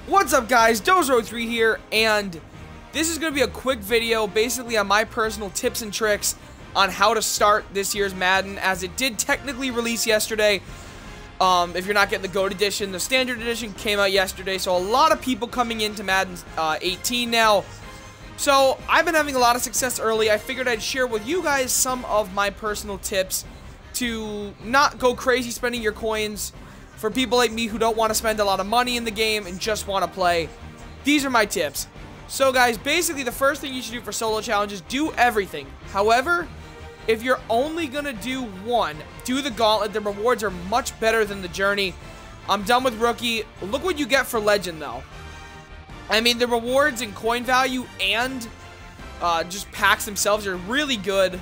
What's up, guys? Dozro3 here, and this is going to be a quick video basically on my personal tips and tricks on how to start this year's Madden, as it did technically release yesterday. If you're not getting the GOAT edition, the standard edition came out yesterday, so a lot of people coming into Madden 18 now. So I've been having a lot of success early. I figured I'd share with you guys some of my personal tips to not go crazy spending your coins. For people like me who don't want to spend a lot of money in the game and just want to play, these are my tips. So guys, basically the first thing you should do for solo challenges, do everything. However, if you're only going to do one, do the gauntlet. The rewards are much better than the journey. I'm done with rookie. Look what you get for legend though. I mean, the rewards and coin value and just packs themselves are really good.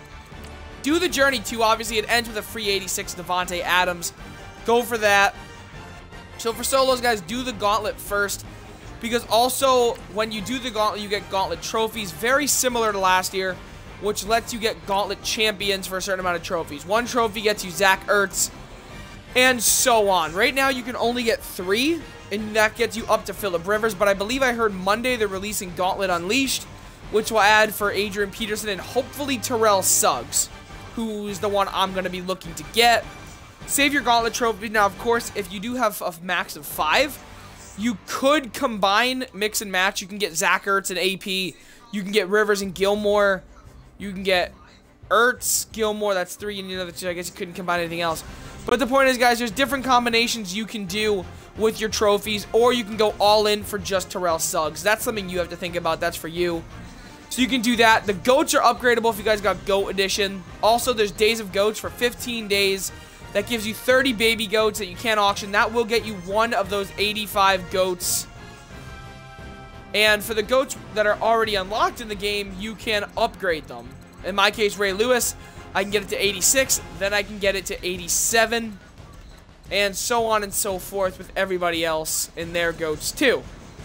Do the journey too. Obviously, it ends with a free 86 Devontae Adams. Go for that. So for solos, guys, do the gauntlet first, because also when you do the gauntlet, you get gauntlet trophies, very similar to last year, which lets you get gauntlet champions for a certain amount of trophies. One trophy gets you Zach Ertz, and so on. Right now, you can only get 3, and that gets you up to Phillip Rivers, but I believe I heard Monday they're releasing Gauntlet Unleashed, which will add for Adrian Peterson and hopefully Terrell Suggs, who's the one I'm going to be looking to get. Save your gauntlet trophy. Now, of course, if you do have a max of 5, you could combine, mix and match. You can get Zach Ertz and AP. You can get Rivers and Gilmore. You can get Ertz, Gilmore. That's 3, and I guess you couldn't combine anything else. But the point is, guys, there's different combinations you can do with your trophies, or you can go all in for just Terrell Suggs. That's something you have to think about. That's for you. So you can do that. The GOATs are upgradable if you guys got GOAT edition. Also, there's Days of GOATs for 15 days. That gives you 30 baby goats that you can't auction. That will get you one of those 85 goats. And for the goats that are already unlocked in the game, you can upgrade them. In my case, Ray Lewis, I can get it to 86. Then I can get it to 87. And so on and so forth with everybody else in their goats too.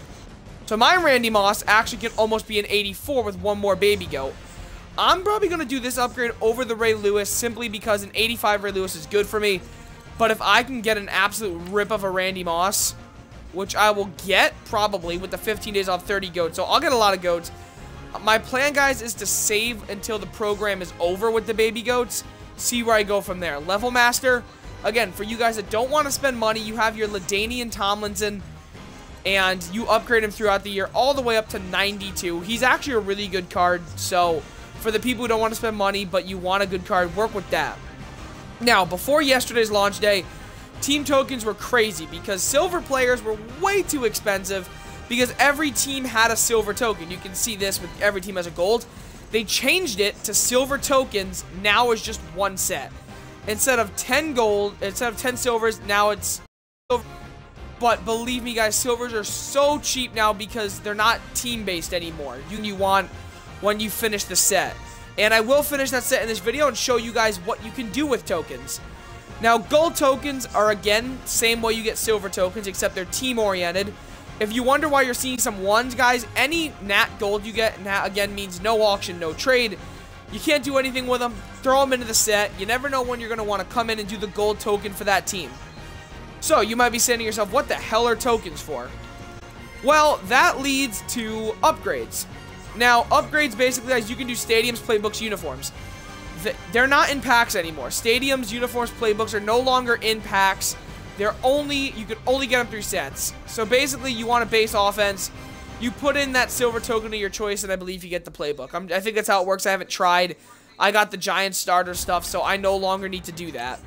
So my Randy Moss actually can almost be an 84 with one more baby goat. I'm probably going to do this upgrade over the Ray Lewis simply because an 85 Ray Lewis is good for me. But if I can get an absolute rip of a Randy Moss, which I will get probably with the 15 days off 30 goats, so I'll get a lot of goats. My plan, guys, is to save until the program is over with the baby goats, see where I go from there. Level Master, again, for you guys that don't want to spend money, you have your LaDainian Tomlinson, and you upgrade him throughout the year all the way up to 92. He's actually a really good card, so for the people who don't want to spend money, but you want a good card, work with that. Now, before yesterday's launch day, team tokens were crazy because silver players were way too expensive because every team had a silver token. You can see this with every team has a gold. They changed it to silver tokens. Now it's just one set. Instead of 10 gold, instead of 10 silvers, now it's silver. But believe me, guys, silvers are so cheap now because they're not team-based anymore. You want when you finish the set. And I will finish that set in this video and show you guys what you can do with tokens. Now, gold tokens are, again, same way you get silver tokens, except they're team-oriented. If you wonder why you're seeing some ones, guys, any Nat gold you get, Nat, again, means no auction, no trade. You can't do anything with them. Throw them into the set. You never know when you're going to want to come in and do the gold token for that team. So, you might be saying to yourself, what the hell are tokens for? Well, that leads to upgrades. Now, upgrades basically, guys, you can do stadiums, playbooks, uniforms. They're not in packs anymore. Stadiums, uniforms, playbooks are no longer in packs. You can only get them through sets. So basically, you want a base offense. You put in that silver token of your choice, and I believe you get the playbook. I think that's how it works. I haven't tried. I got the Giant starter stuff, so I no longer need to do that.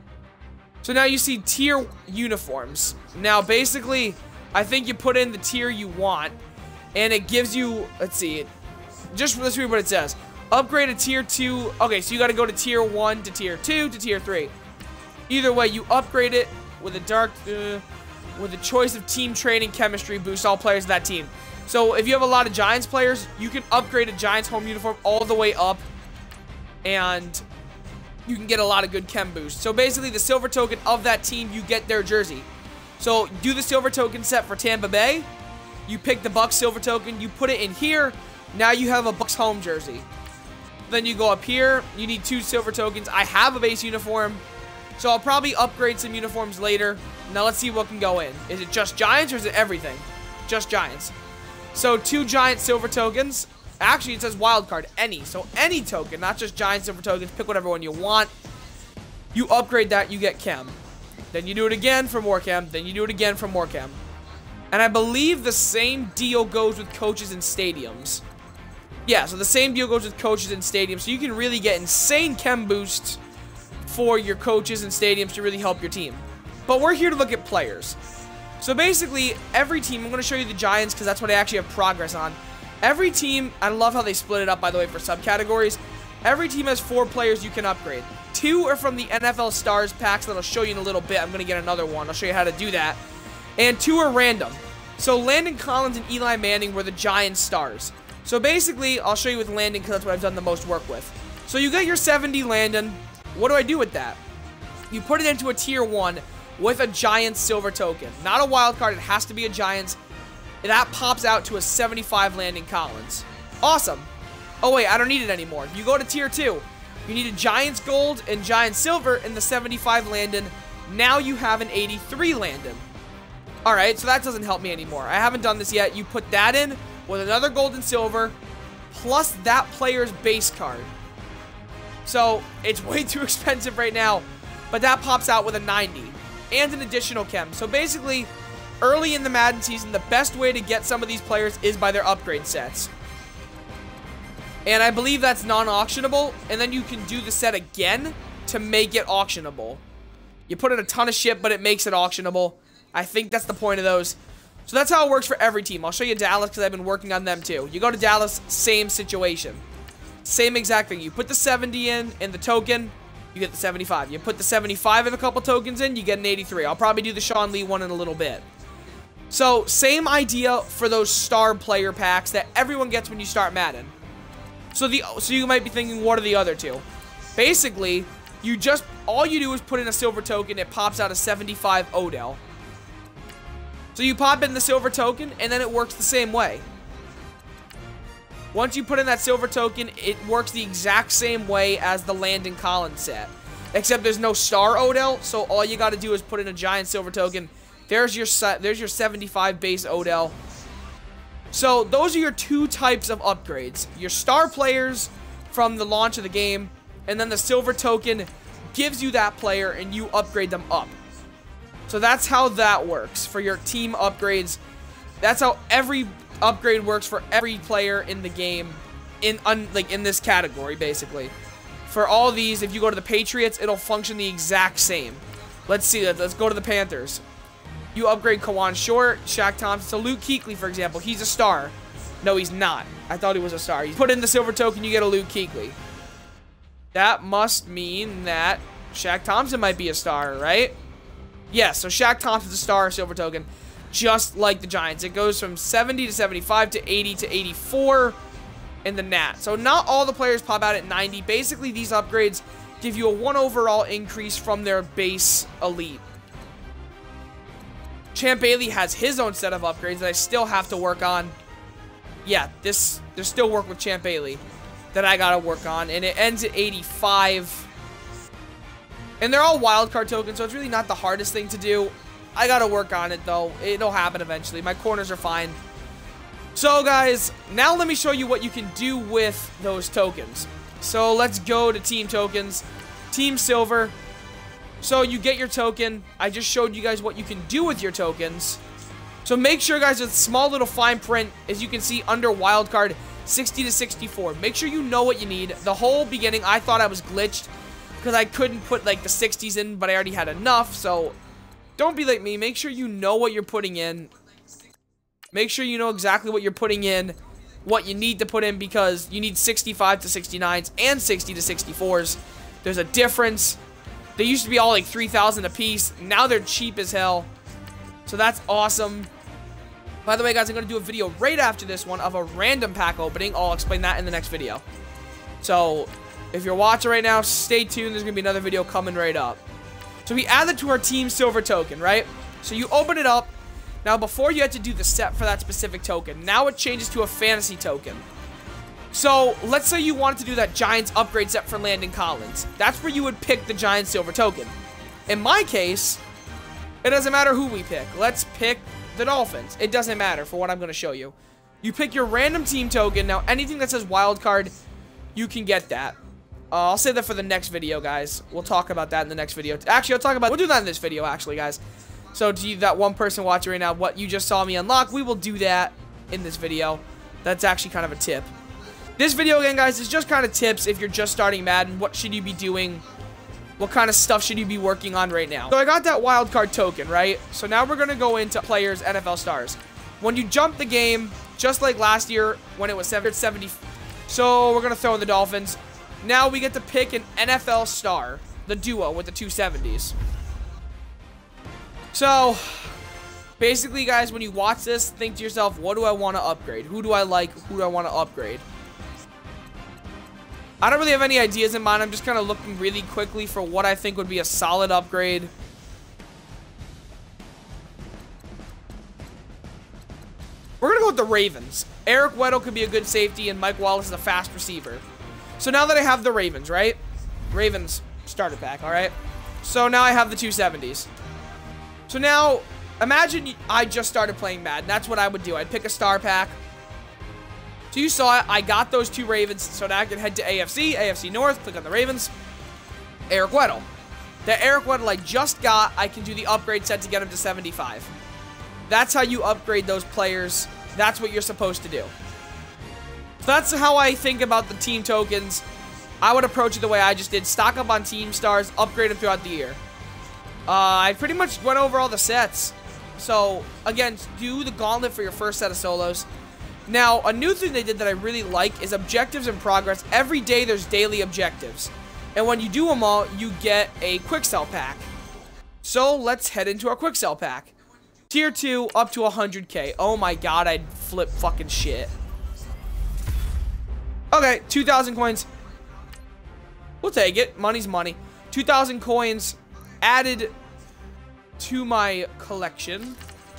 So now you see tier uniforms. Now, basically, I think you put in the tier you want. And it gives you, let's see, let's read what it says. Upgrade a tier 2. Okay, so you got to go to tier 1 to tier 2 to tier 3. Either way, you upgrade it with with a choice of team training chemistry boost all players of that team. So if you have a lot of Giants players, you can upgrade a Giants home uniform all the way up, and you can get a lot of good chem boost. So basically, the silver token of that team, you get their jersey. So do the silver token set for Tampa Bay. You pick the Bucs silver token, you put it in here, now you have a Bucs home jersey. Then you go up here, you need 2 silver tokens. I have a base uniform, So I'll probably upgrade some uniforms later. Now let's see what can go in. Is it just Giants or is it everything? Just Giants. So 2 Giant silver tokens. Actually, it says wild card, any. So any token, not just Giant silver tokens. Pick whatever one you want. You upgrade that, you get chem. Then you do it again for more chem. Then you do it again for more chem. And I believe the same deal goes with coaches and stadiums. Yeah, so the same deal goes with coaches and stadiums. So you can really get insane chem boosts for your coaches and stadiums to really help your team. But we're here to look at players. So basically, every team, I'm going to show you the Giants because that's what I actually have progress on. Every team, I love how they split it up, by the way, for subcategories. Every team has 4 players you can upgrade. 2 are from the NFL Stars packs that I'll show you in a little bit. I'm going to get another one. I'll show you how to do that. And 2 are random. So Landon Collins and Eli Manning were the Giants stars. So basically, I'll show you with Landon because that's what I've done the most work with. So you get your 70 Landon. What do I do with that? You put it into a tier 1 with a Giants silver token. Not a wild card. It has to be a Giants. That pops out to a 75 Landon Collins. Awesome. Oh, wait. I don't need it anymore. You go to tier 2. You need a Giants gold and Giants silver in the 75 Landon. Now you have an 83 Landon. Alright, so that doesn't help me anymore. I haven't done this yet. You put that in with another gold and silver, plus that player's base card. So, it's way too expensive right now, but that pops out with a 90, and an additional chem. So basically, early in the Madden season, the best way to get some of these players is by their upgrade sets. And I believe that's non-auctionable, and then you can do the set again to make it auctionable. You put in a ton of shit, but it makes it auctionable. I think that's the point of those. So that's how it works for every team. I'll show you Dallas because I've been working on them too. You go to Dallas, same situation. Same exact thing. You put the 70 in the token, you get the 75. You put the 75 and a couple tokens in, you get an 83. I'll probably do the Sean Lee one in a little bit. So, same idea for those star player packs that everyone gets when you start Madden. So you might be thinking, what are the other two? Basically, all you do is put in a silver token, it pops out a 75 Odell. So you pop in the silver token, and then it works the same way. Once you put in that silver token, it works the exact same way as the Landon Collins set. Except there's no star Odell, so all you got to do is put in a giant silver token. There's your 75 base Odell. So those are your 2 types of upgrades. Your star players from the launch of the game, and then the silver token gives you that player, and you upgrade them up. So that's how that works for your team upgrades. That's how every upgrade works for every player in the game, in this category, basically. For all these, if you go to the Patriots, it'll function the exact same. Let's see that. Let's go to the Panthers. You upgrade Kawan Short, Shaq Thompson. So Luke Kuechly, for example, he's a star. No, he's not. I thought he was a star. You put in the silver token, you get a Luke Kuechly. That must mean that Shaq Thompson might be a star, right? Yes, so Shaq Thompson's a star, silver token, just like the Giants. It goes from 70 to 75 to 80 to 84 in the Nat. So not all the players pop out at 90. Basically, these upgrades give you a 1 overall increase from their base elite. Champ Bailey has his own set of upgrades that I still have to work on. Yeah, there's still work with Champ Bailey that I gotta work on, and it ends at 85. And they're all wildcard tokens, so it's really not the hardest thing to do. I gotta work on it, though. It'll happen eventually. My corners are fine. So, guys, now let me show you what you can do with those tokens. So, let's go to Team Tokens. Team Silver. So, you get your token. I just showed you guys what you can do with your tokens. So, make sure, guys, with small little fine print, as you can see under wildcard, 60 to 64. Make sure you know what you need. The whole beginning, I thought I was glitched, because I couldn't put, like, the 60s in, but I already had enough, so don't be like me. Make sure you know what you're putting in. Make sure you know exactly what you're putting in, what you need to put in, because you need 65 to 69s and 60 to 64s. There's a difference. They used to be all, like, 3,000 a piece. Now they're cheap as hell, so that's awesome. By the way, guys, I'm going to do a video right after this one of a random pack opening. I'll explain that in the next video. So if you're watching right now, stay tuned. There's going to be another video coming right up. So we add that to our Team Silver token, right? So you open it up. Now, before you had to do the set for that specific token. Now it changes to a fantasy token. So let's say you wanted to do that Giants upgrade set for Landon Collins. That's where you would pick the Giants Silver token. In my case, it doesn't matter who we pick. Let's pick the Dolphins. It doesn't matter for what I'm going to show you. You pick your random team token. Now, anything that says wild card, you can get that. I'll save that for the next video, guys. We'll talk about that in the next video. Actually, we'll do that in this video, actually, guys. So, to you, that one person watching right now, what you just saw me unlock, we will do that in this video. That's actually kind of a tip. This video, again, guys, is just kind of tips if you're just starting Madden. What should you be doing? What kind of stuff should you be working on right now? So, I got that wild card token, right? So, now we're going to go into players, NFL stars. When you jump the game, just like last year when it was 70. So, we're going to throw in the Dolphins. Now we get to pick an NFL star, the duo with the 270s. So, basically, guys, when you watch this, think to yourself, what do I want to upgrade? Who do I like? Who do I want to upgrade? I don't really have any ideas in mind. I'm just kind of looking really quickly for what I think would be a solid upgrade. We're going to go with the Ravens. Eric Weddle could be a good safety, and Mike Wallace is a fast receiver. So now that I have the Ravens, right? Ravens starter pack, all right? So now I have the 270s. So now, imagine I just started playing Madden. That's what I would do. I'd pick a star pack. So you saw it. I got those two Ravens. So now I can head to AFC North, click on the Ravens. Eric Weddle. The Eric Weddle I just got, I can do the upgrade set to get him to 75. That's how you upgrade those players. That's what you're supposed to do. So that's how I think about the team tokens. I would approach it the way I just did. Stock up on team stars, upgrade them throughout the year. I pretty much went over all the sets. So, again, do the gauntlet for your first set of solos. Now, a new thing they did that I really like is objectives and progress. Every day there's daily objectives. And when you do them all, you get a quick sell pack. So, let's head into our quick sell pack. Tier 2 up to 100k. Oh my god, I'd flip fucking shit. Okay, 2,000 coins. We'll take it. Money's money. 2,000 coins added to my collection.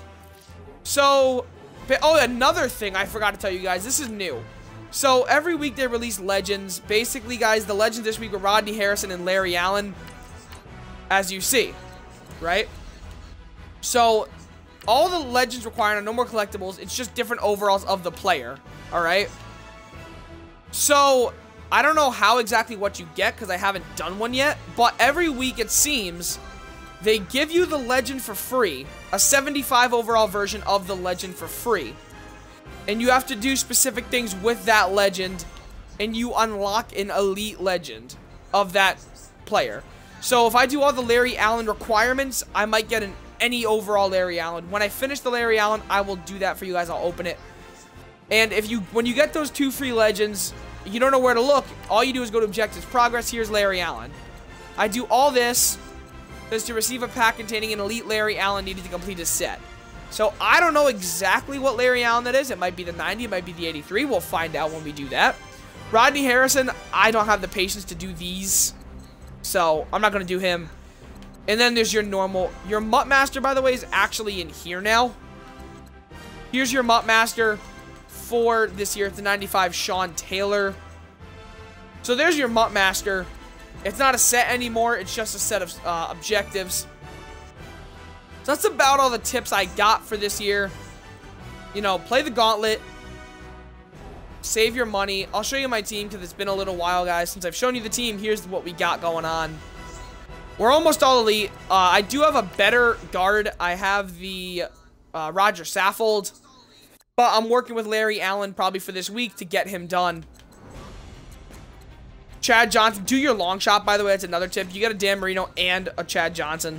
So, oh, another thing I forgot to tell you guys. This is new. So, every week they release legends. Basically, guys, the legends this week were Rodney Harrison and Larry Allen. As you see. Right? So, all the legends required are no more collectibles. It's just different overalls of the player. Alright? So, I don't know how exactly what you get because I haven't done one yet, but every week it seems they give you the legend for free, a 75 overall version of the legend for free, and you have to do specific things with that legend, and you unlock an elite legend of that player. So if I do all the Larry Allen requirements, I might get any overall Larry Allen. When I finish the Larry Allen, I will do that for you guys. I'll open it. And when you get those two free legends, you don't know where to look. All you do is go to objectives. Progress, here's Larry Allen. I do all this is to receive a pack containing an elite Larry Allen needed to complete a set. So I don't know exactly what Larry Allen that is. It might be the 90, it might be the 83. We'll find out when we do that. Rodney Harrison, I don't have the patience to do these. So I'm not going to do him. And then there's your normal. Your MUT Master, by the way, is actually in here now. Here's your MUT Master for this year. It's the 95 Sean Taylor. So there's your MUT Master. It's not a set anymore. It's just a set of objectives. So that's about all the tips I got for this year. You know, play the gauntlet. Save your money. I'll show you my team because it's been a little while, guys, since I've shown you the team. Here's what we got going on. We're almost all elite. I do have a better guard. I have the Roger Saffold. But I'm working with Larry Allen probably for this week to get him done. Chad Johnson. Do your long shot, by the way. That's another tip. You get a Dan Marino and a Chad Johnson.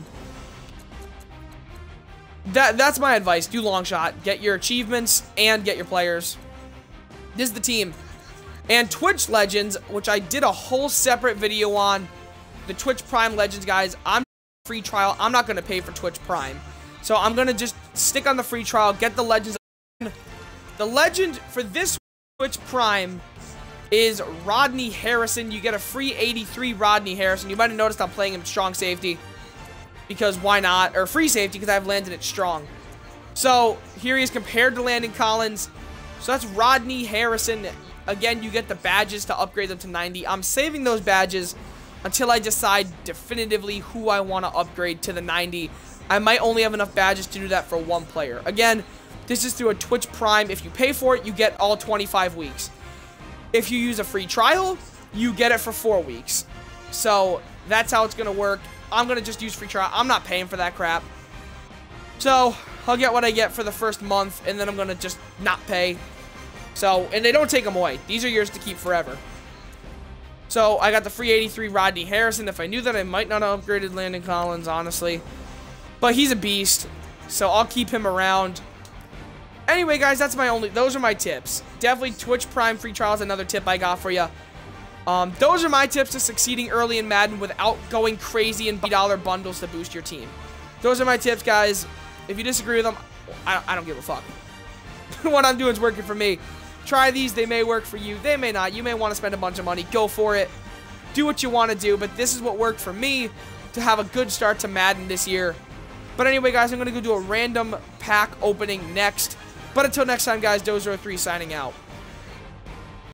That's my advice. Do long shot. Get your achievements and get your players. This is the team. And Twitch Legends, which I did a whole separate video on. The Twitch Prime Legends, guys. I'm free trial. I'm not going to pay for Twitch Prime. So I'm going to just stick on the free trial. Get the Legends. The legend for this Twitch Prime is Rodney Harrison. You get a free 83 Rodney Harrison. You might have noticed I'm playing him strong safety. Because why not? Or free safety because I've landed it strong. So here he is compared to Landon Collins. So that's Rodney Harrison. Again, you get the badges to upgrade them to 90. I'm saving those badges until I decide definitively who I want to upgrade to the 90. I might only have enough badges to do that for one player. Again, this is through a Twitch Prime. If you pay for it, you get all 25 weeks. If you use a free trial, you get it for 4 weeks. So that's how it's going to work. I'm going to just use free trial. I'm not paying for that crap. So I'll get what I get for the first month, and then I'm going to just not pay. So, and they don't take them away. These are yours to keep forever. So I got the free 83 Rodney Harrison. If I knew that, I might not have upgraded Landon Collins, honestly. But he's a beast, so I'll keep him around. Anyway, guys, those are my tips. Definitely Twitch Prime free trial is another tip I got for you. Those are my tips to succeeding early in Madden without going crazy and $50 bundles to boost your team. Those are my tips, guys. If you disagree with them, I don't give a fuck. What I'm doing is working for me. Try these. They may work for you. They may not. You may want to spend a bunch of money. Go for it. Do what you want to do. But this is what worked for me to have a good start to Madden this year. But anyway, guys, I'm going to go do a random pack opening next. But until next time, guys, Dozer03 signing out.